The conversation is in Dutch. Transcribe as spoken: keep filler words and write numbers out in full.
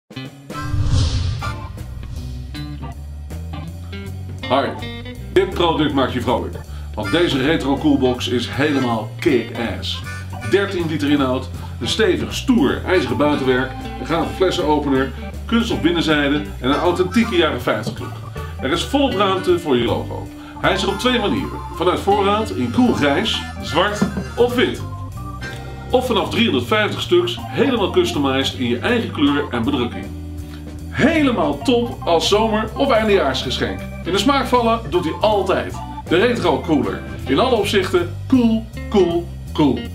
Hoi, dit product maakt je vrolijk, want deze retro coolbox is helemaal kick-ass. dertien liter inhoud, een stevig, stoer, ijzeren buitenwerk, een gave flessenopener, kunststof binnenzijde en een authentieke jaren vijftig look. Er is volop ruimte voor je logo. Hij is er op twee manieren, vanuit voorraad in koel grijs, zwart of wit. Of vanaf driehonderdvijftig stuks helemaal customized in je eigen kleur en bedrukking. Helemaal top als zomer- of eindejaarsgeschenk. In de smaak vallen doet hij altijd. De retro cooler. In alle opzichten cool, cool, cool.